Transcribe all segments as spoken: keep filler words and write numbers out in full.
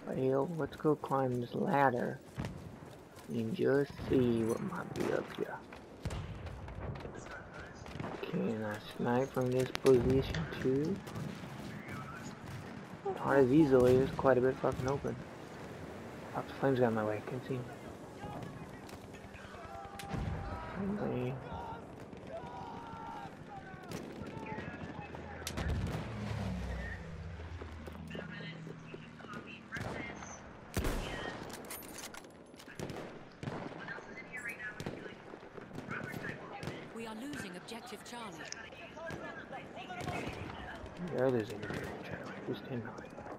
Well, let's go climb this ladder and just see what might be up here. Can I snipe from this position too? Not as easily, it's quite a bit fucking open. Oh, the flames got in my way, can't see. Somebody. We are losing objective Charlie. They're losing objective Charlie. Who's ten nine?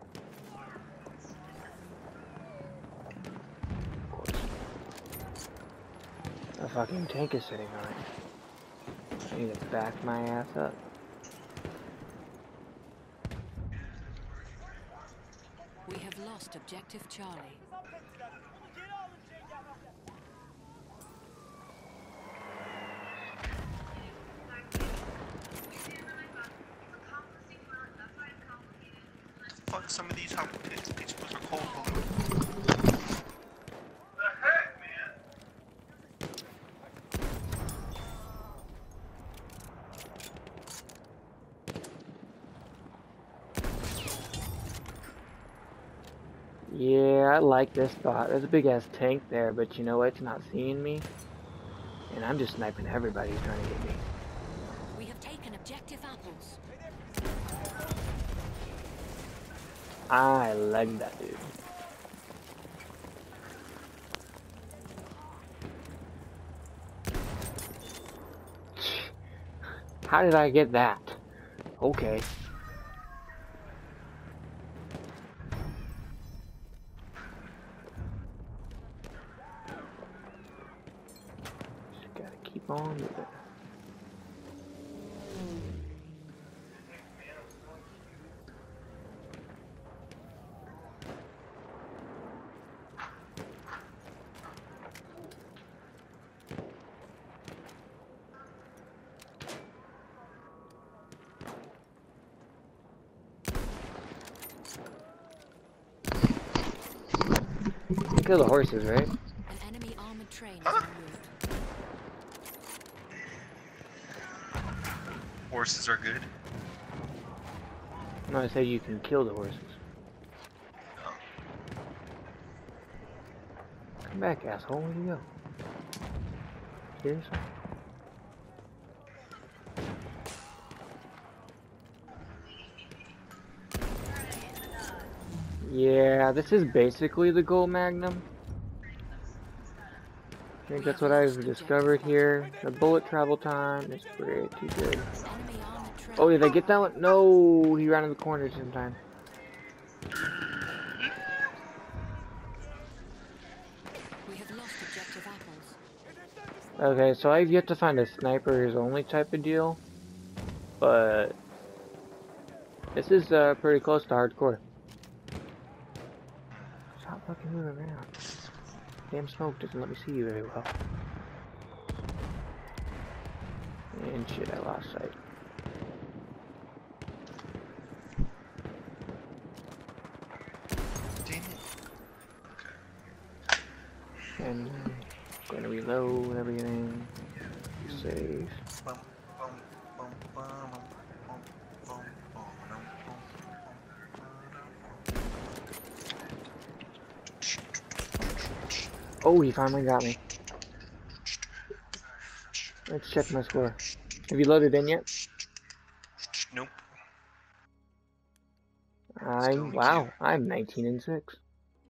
Of course. A fucking tank is sitting on it. I need to back my ass up. We have lost objective Charlie. Fuck, some of these how these books are cold blue. The heck, man? Yeah, I like this spot. There's a big ass tank there, but you know what? It's not seeing me. And I'm just sniping everybody who's trying to get me. We have taken objective apples. I like that dude. How did I get that? Okay. Just gotta keep on with it. Kill the horses, right? An enemy armored train is en route. Horses are good. No, I said you can kill the horses. Oh. Come back, asshole. Where'd you go? Seriously? Yeah, this is basically the gold magnum. I think that's what I've discovered here. The bullet travel time is pretty good. Enemy armored train. Oh, did I get that one? No, he ran in the corner sometime. We have lost objective apples. Okay, so I've yet to find a sniper's only type of deal, but this is uh, pretty close to hardcore. Stop fucking moving around. Damn smoke doesn't let me see you very well. And shit, I lost sight. Dang it. Okay. And I'm gonna reload everything. Save. Bum, bum, bum, bum, bum, bum, bum, bum, Oh, he finally got me. Let's check my score. Have you loaded in yet? Nope. I'm wow. I'm nineteen and six.